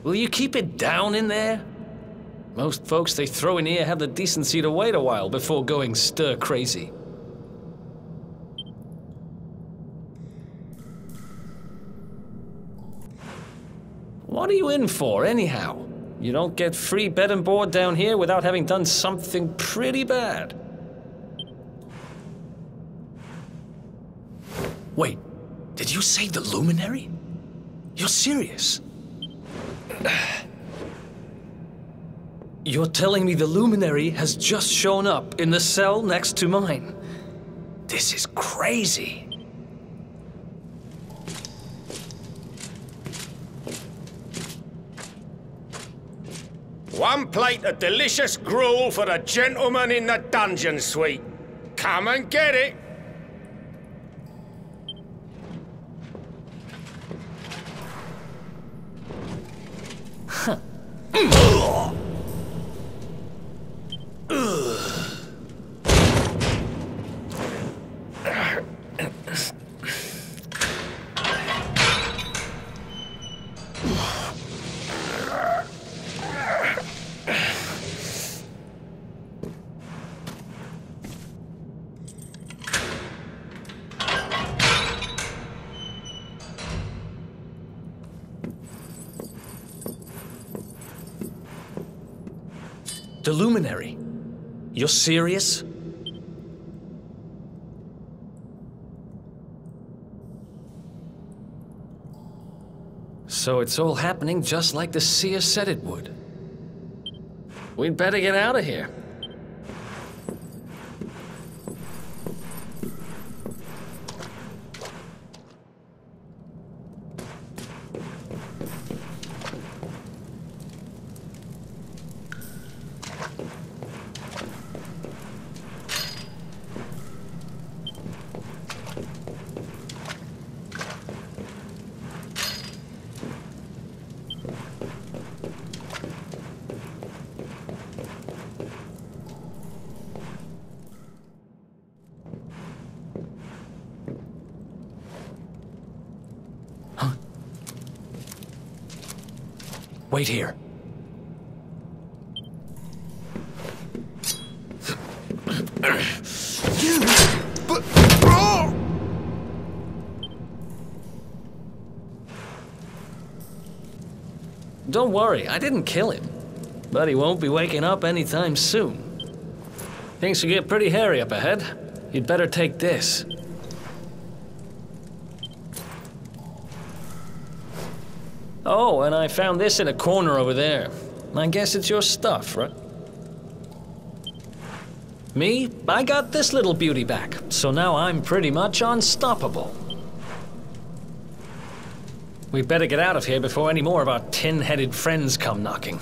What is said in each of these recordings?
Will you keep it down in there? Most folks they throw in here have the decency to wait a while before going stir crazy. What are you in for, anyhow? You don't get free bed and board down here without having done something pretty bad. Wait, did you say the Luminary? You're serious? You're telling me the Luminary has just shown up in the cell next to mine? This is crazy. One plate of delicious gruel for the gentleman in the dungeon suite. Come and get it. Huh. The Luminary? You're serious? So it's all happening just like the seer said it would. We'd better get out of here. Wait here. Don't worry, I didn't kill him. But he won't be waking up anytime soon. Things will get pretty hairy up ahead. You'd better take this. Oh, and I found this in a corner over there. I guess it's your stuff, right? Me? I got this little beauty back, so now I'm pretty much unstoppable. We'd better get out of here before any more of our tin-headed friends come knocking.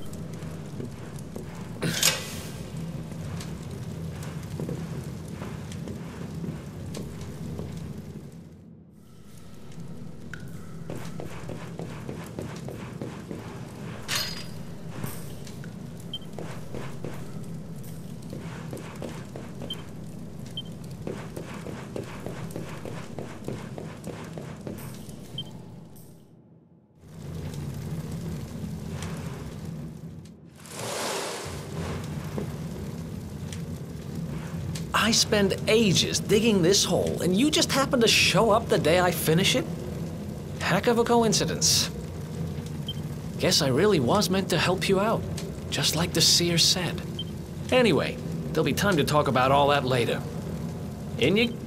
I spend ages digging this hole, and you just happen to show up the day I finish it? Heck of a coincidence. Guess I really was meant to help you out, just like the seer said. Anyway, there'll be time to talk about all that later. In you...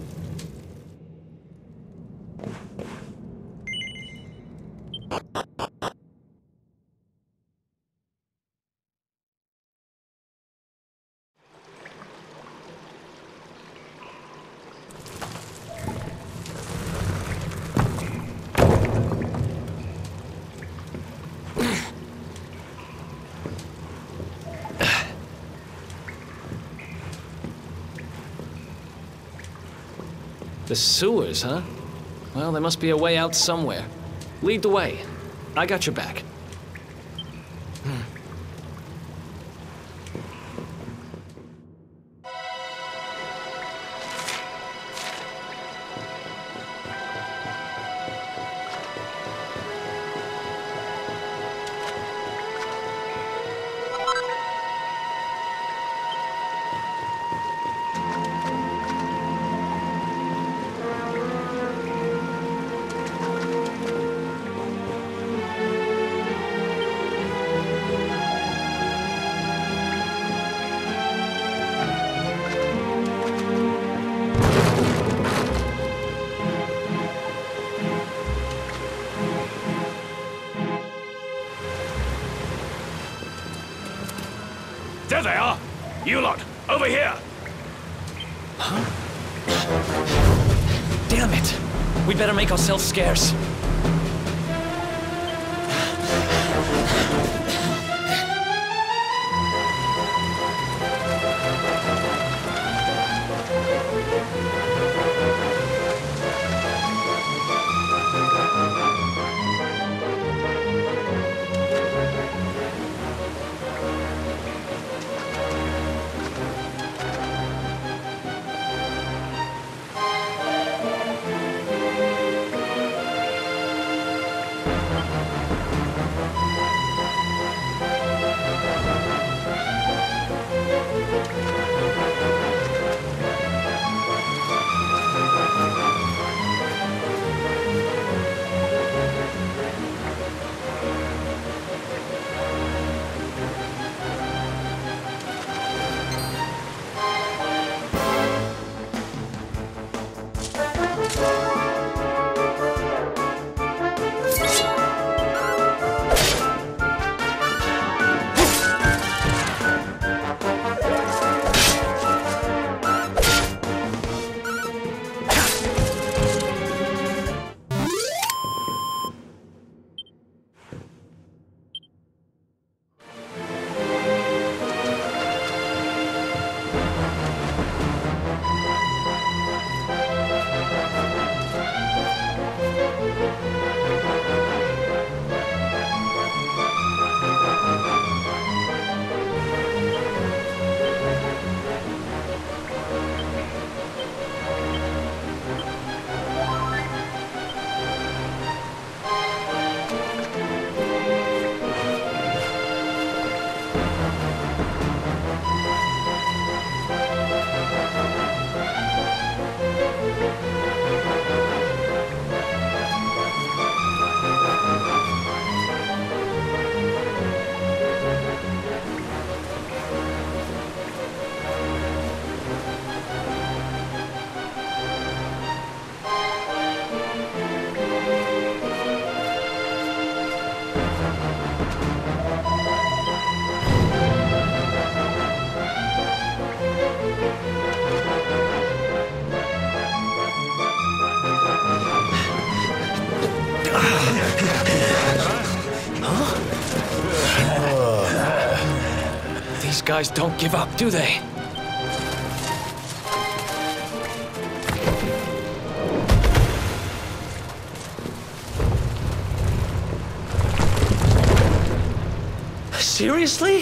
The sewers, huh? Well, there must be a way out somewhere. Lead the way. I got your back. they are! You lot, over here! Damn it! We better make ourselves scarce. These guys don't give up, do they? Seriously?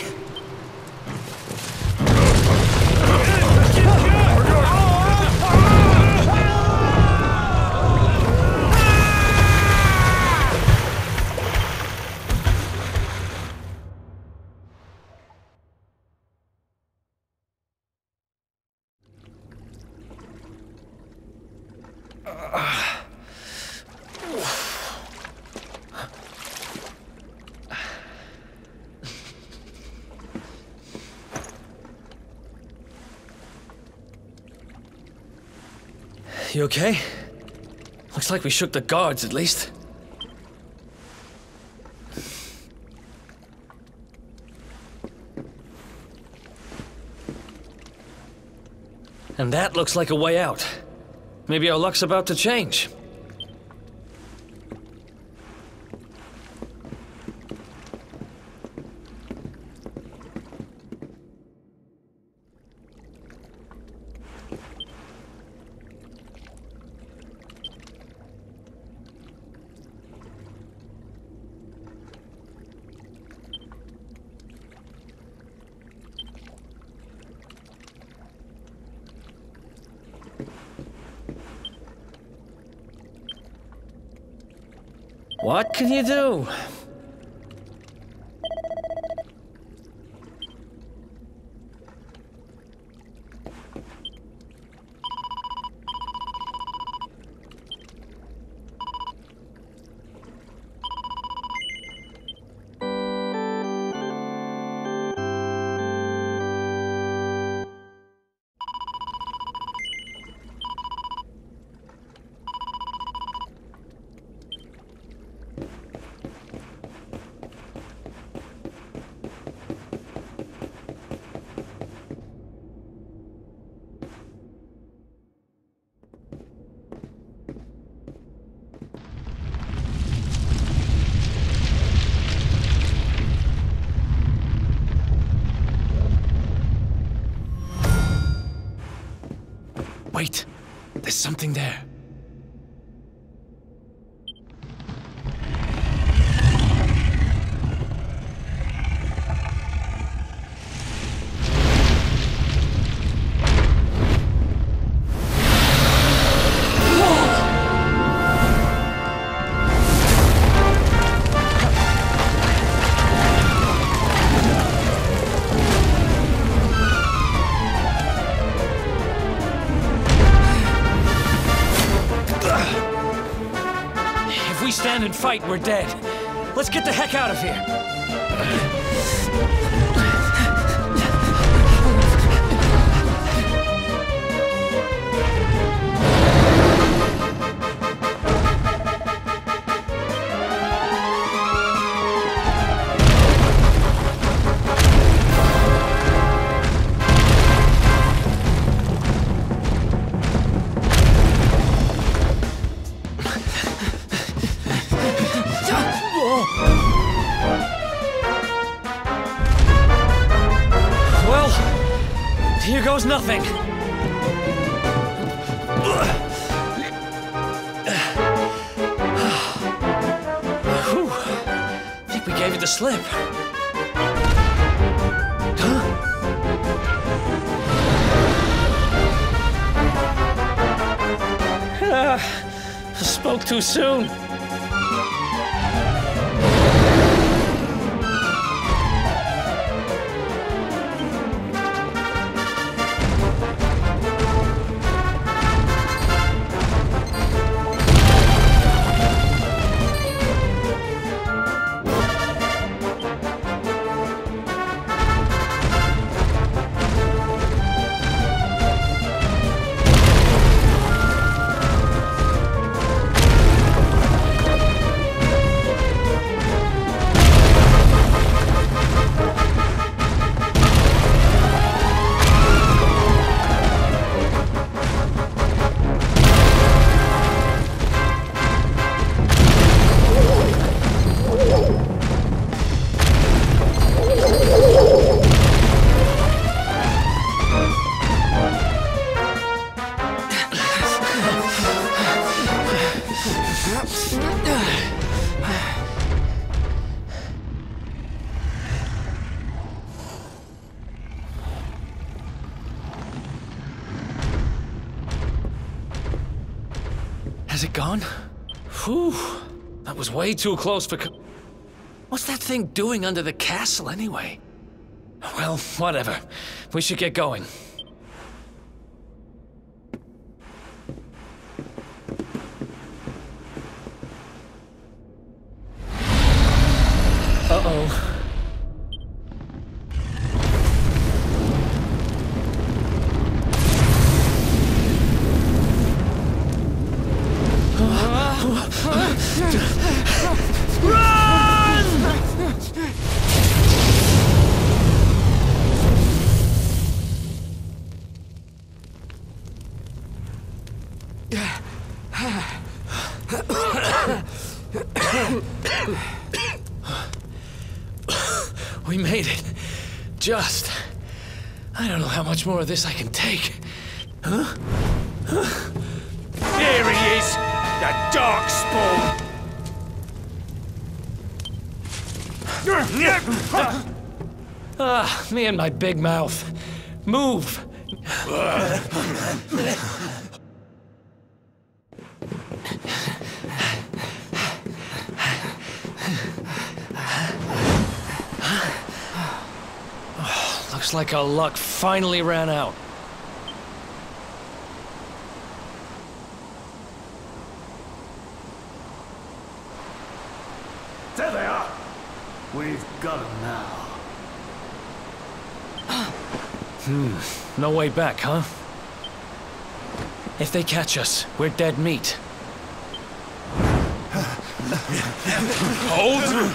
You okay? Looks like we shook the guards, at least. And that looks like a way out. Maybe our luck's about to change. What can you do? Wait, there's something there. If we stand and fight, we're dead. Let's get the heck out of here. Well, here goes nothing. Whew. I think we gave it the slip. Huh? I spoke too soon. Has it gone? Whew. That was way too close for... What's that thing doing under the castle, anyway? Well, whatever. We should get going. Uh-oh. We made it. Just. I don't know how much more of this I can take. Huh? Here he is! The Darkspawn! Ah, me and my big mouth. Move! Looks like our luck finally ran out. There they are. We've got them now. No way back, huh? If they catch us, we're dead meat. Hold!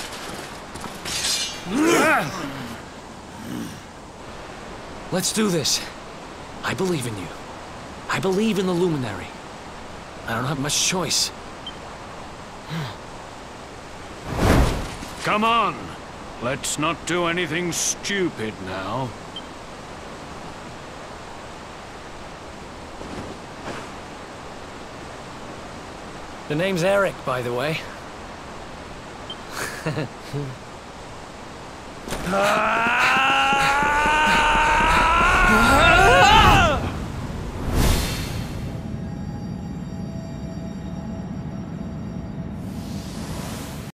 Let's do this. I believe in you. I believe in the Luminary. I don't have much choice. Come on. Let's not do anything stupid now. The name's Eric, by the way. Ah!